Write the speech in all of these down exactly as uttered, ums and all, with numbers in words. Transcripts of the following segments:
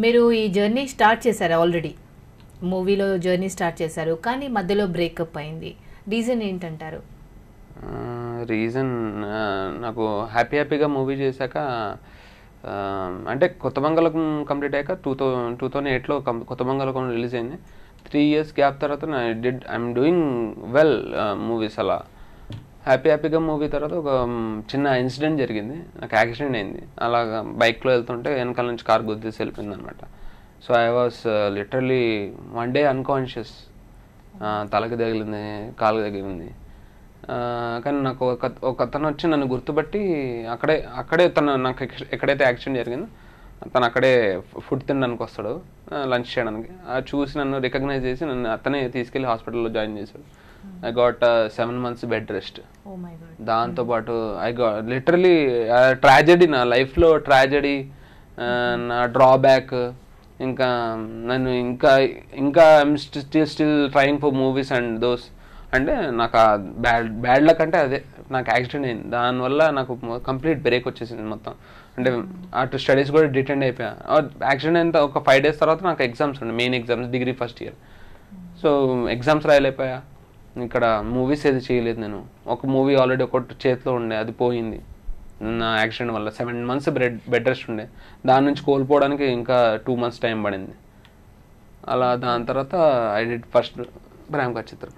మీరు ఈ journey start చేశారు ఆల్రెడీ, మూవీలో జర్నీ స్టార్ట్ చేశారు, కానీ మధ్యలో బ్రేకప్ అయింది. రీజన్ ఏంటంటారు? రీజన్ నాకు హ్యాపీ హ్యాపీగా మూవీ చేశాక, అంటే కొత్త మంగళకం కంప్లీట్ అయ్యాక టూ థౌ టూ థౌజండ్ ఎయిట్లో కొత్త మంగళకం రిలీజ్ అయింది. త్రీ ఇయర్స్ గ్యాప్ తర్వాత I did I'm doing well movies. అలా హ్యాపీ హ్యాపీగా మూవీ తర్వాత ఒక చిన్న ఇన్సిడెంట్ జరిగింది, నాకు యాక్సిడెంట్ అయింది. అలాగా బైక్లో వెళ్తుంటే వెనకాల నుంచి కార్ గుద్దేసి వెళ్ళిపోయింది అనమాట. So I was literally one day unconscious. తలకి తగిలింది, కాలుకి తగిలింది. కానీ నాకు ఒక ఒక అతను వచ్చి నన్ను గుర్తుపట్టి అక్కడే అక్కడే తను నాకు ఎక్కడైతే యాక్సిడెంట్ జరిగిందో తను అక్కడే ఫుడ్ తినడానికి వస్తాడు, లంచ్ చేయడానికి. అది చూసి నన్ను రికగ్నైజ్ చేసి నన్ను అతనే తీసుకెళ్ళి హాస్పిటల్లో జాయిన్ చేశాడు. I got seven months bed rest. దాంతోపాటు ఐ గా లిటరలీ ట్రాజెడీ, నా లైఫ్లో ట్రాజెడీ, నా డ్రాబ్యాక్. ఇంకా నన్ను ఇంకా ఇంకా I'm still still trying for movies and those. అంటే నాకు ఆ బ్యాడ్ బ్యాడ్ లక్ అంటే అదే, నాకు యాక్సిడెంట్ అయింది. దానివల్ల నాకు కంప్లీట్ బ్రేక్ వచ్చేసింది మొత్తం. అంటే అటు స్టడీస్ కూడా డిటెండ్ అయిపోయా. యాక్సిడెంట్ అయిన ఒక ఫైవ్ డేస్ తర్వాత నాకు ఎగ్జామ్స్ ఉండే, main exams, degree first year. So exams రాయలేకపోయా. ఇక్కడ మూవీస్ ఏది చేయలేదు నేను. ఒక మూవీ ఆల్రెడీ ఒకటి చేతిలో ఉండే, అది పోయింది నా యాక్సిడెంట్ వల్ల. Seven months bed bed rest ఉండే, దాని నుంచి కోల్పోవడానికి ఇంకా టూ మంత్స్ టైం పడింది. అలా దాని తర్వాత ఐ డిడ్ ఫస్ట్ ప్రేమ చిత్రం.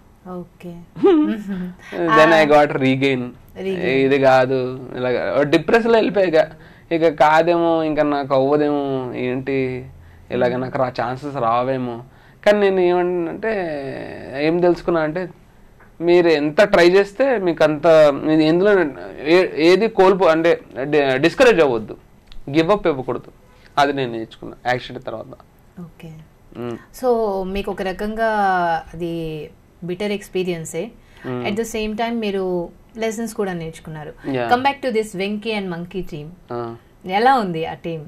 Then I got regain. ఇది కాదు, ఇలాగ డిప్రెషన్లో వెళ్ళిపోయాక ఇక కాదేమో, ఇంకా నాకు అవ్వదేమో, ఏంటి ఇలాగ నాకు రా ఛాన్సెస్ రావేమో. కానీ నేను ఏమంటే ఏం తెలుసుకున్నా అంటే, మీరు ఎంత ట్రై చేస్తే మీకు అంత, ఎందులో ఏది కోల్పో అంటే డిస్కరేజ్ అవ్వద్దు, గివ్ అప్ ఇవ్వకూడదు. అది నేను నేర్చుకున్నా యాక్సిడెంట్ తర్వాత. ఓకే, సో మీకు ఒక రకంగా అది బిటర్ ఎక్స్పీరియన్సే. అట్ ద సేమ్ టైం మీరు లెసన్స్ కూడా నేర్చుకున్నారు. Come back to this Venky and monkey team, ఎలా ఉంది ఆ టీమ్?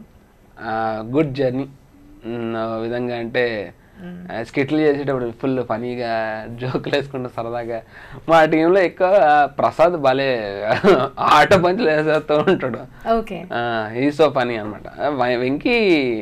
గుడ్ జర్నీ విధంగా. అంటే స్కిట్లు చేసేటప్పుడు ఫుల్ ఫనీగా జోకులు వేసుకుంటూ సరదాగా. మా టీంలో ఎక్కువ ప్రసాద్ భలే ఆట పంచులు వేసేస్తూ ఉంటాడు. ఈ సో ఫనీ అనమాట. వెంకీ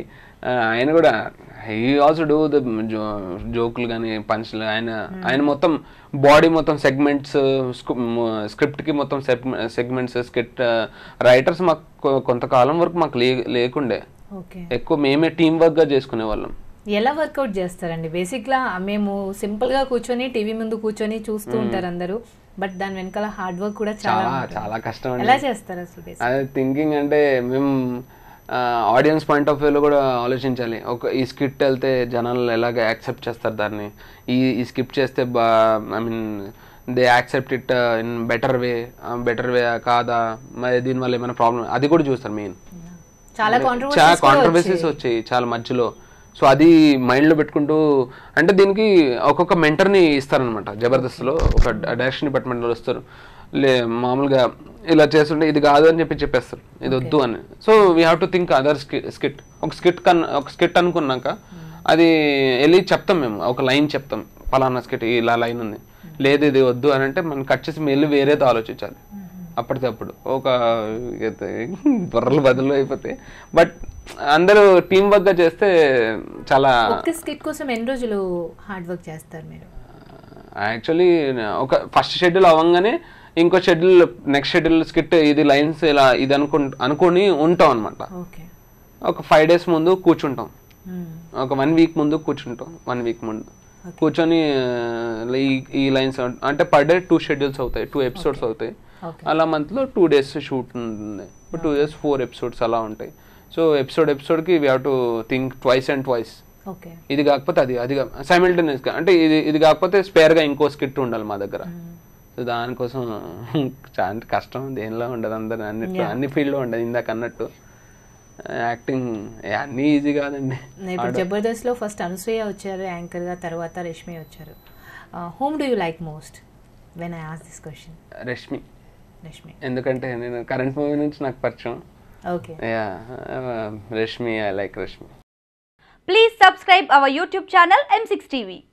ఆయన కూడా హీ ఆల్సో డూ ద జోకులు కానీ పంచ్లు. ఆయన ఆయన మొత్తం బాడీ మొత్తం సెగ్మెంట్స్, స్క్రిప్ట్కి మొత్తం సెగ్మెంట్స్, స్క్రిప్ట్ రైటర్స్ మాకు కొంతకాలం వరకు మాకు లే లేకుండే ఎక్కువ మేమే టీం వర్క్గా చేసుకునే వాళ్ళం. ఎలా వర్కౌట్ చేస్తారండి? బేసిక్గా మేము సింపుల్గా కూర్చొని టీవీ ముందు కూర్చొని చూస్తూ ఉంటారు అందరూ, బట్ దాని వెనకాల హార్డ్ వర్క్ కూడా చాలా చాలా కష్టం. ఎలా చేస్తారు అసలు? అదే థింకింగ్ అంటే మేము ఆడియన్స్ పాయింట్ ఆఫ్ వ్యూలో కూడా ఆలోచించాలి. ఒక ఈ స్కిట్ వెళ్తే జనాలు ఎలాగ యాక్సెప్ట్ చేస్తారు దాన్ని, ఈ ఈ స్కిప్ చేస్తే బా I mean they accept it in better way, better way కాదా, మరి దీనివల్ల ఏమైనా ప్రాబ్లం, అది కూడా చూస్తారు. మెయిన్ చాలా చాలా కాంట్రవర్సీస్ వచ్చాయి చాలా మధ్యలో. సో అది మైండ్లో పెట్టుకుంటూ, అంటే దీనికి ఒక్కొక్క మెంటర్ని ఇస్తారనమాట జబర్దస్త్లో. ఒక డైరెక్షన్ డిపార్ట్మెంట్లో వస్తారు, లే మామూలుగా ఇలా చేస్తుంటే ఇది కాదు అని చెప్పి చెప్పేస్తారు, ఇది వద్దు అని. So we have to think other skit. ఒక స్కిట్ కన్ ఒక స్కిట్ అనుకున్నాక అది వెళ్ళి చెప్తాం, మేము ఒక లైన్ చెప్తాం, పలానా స్కిట్ ఇలా లైన్ ఉంది, లేదు ఇది వద్దు అని అంటే మనం కట్ చేసి వెళ్ళి వేరేదో ఆలోచించాలి అప్పటికప్పుడు. ఒక బుర్రలు బదులు అయిపోతాయి. బట్ అందరూ టీం వర్క్ గా చేస్తే చాలా. స్కిట్ కోసం ఎన్ని రోజులు హార్డ్ వర్క్ చేస్తారు మీరు? యాక్చువల్లీ ఒక ఫస్ట్ షెడ్యూల్ అవ్వగానే ఇంకో షెడ్యూల్, నెక్స్ట్ షెడ్యూల్ స్కిట్ ఇది లైన్స్ ఇలా ఇది అనుకు అనుకుని ఉంటాం అనమాట. ఒక ఫైవ్ డేస్ ముందు కూర్చుంటాం, ఒక వన్ వీక్ ముందు కూర్చుంటాం. వన్ వీక్ ముందు కూర్చొని ఈ లైన్స్ అంటే పర్ డే టూ షెడ్యూల్స్ అవుతాయి, టూ ఎపిసోడ్స్ అవుతాయి. అలా మంత్లో టూ డేస్ షూట్ ఉంటుంది, టూ డేస్ ఫోర్ ఎపిసోడ్స్ అలా ఉంటాయి. సో ఎపిసోడ్ ఎపిసోడ్కి we have to think twice and twice. ఇది కాకపోతే అది, అది సైమల్టేనియస్గా, అంటే ఇది ఇది కాకపోతే స్పేర్గా ఇంకో స్కిట్ ఉండాలి మా దగ్గర. సో దానికోసం చాలా కష్టం, దేనిలో ఉండదు, అందరు అన్నిట్లో అన్ని ఫీల్డ్లో ఉండదు. ఇందాక అన్నట్టు యాక్టింగ్ అన్నీ ఈజీ కాదండి. ఇప్పుడు జబర్దస్త్ లో ఫస్ట్ అనసూయ వచ్చారు యాంకర్ గా, తర్వాత రష్మి వచ్చారు. Whom do you like most when I ask this question? Rashmi. Rashmi ఎందుకంటే నేను కరెంట్ మూవీ నుంచి నాకు పరిచయం. Okay, yeah Rashmi, I like Rashmi. Please subscribe our YouTube channel M six T V.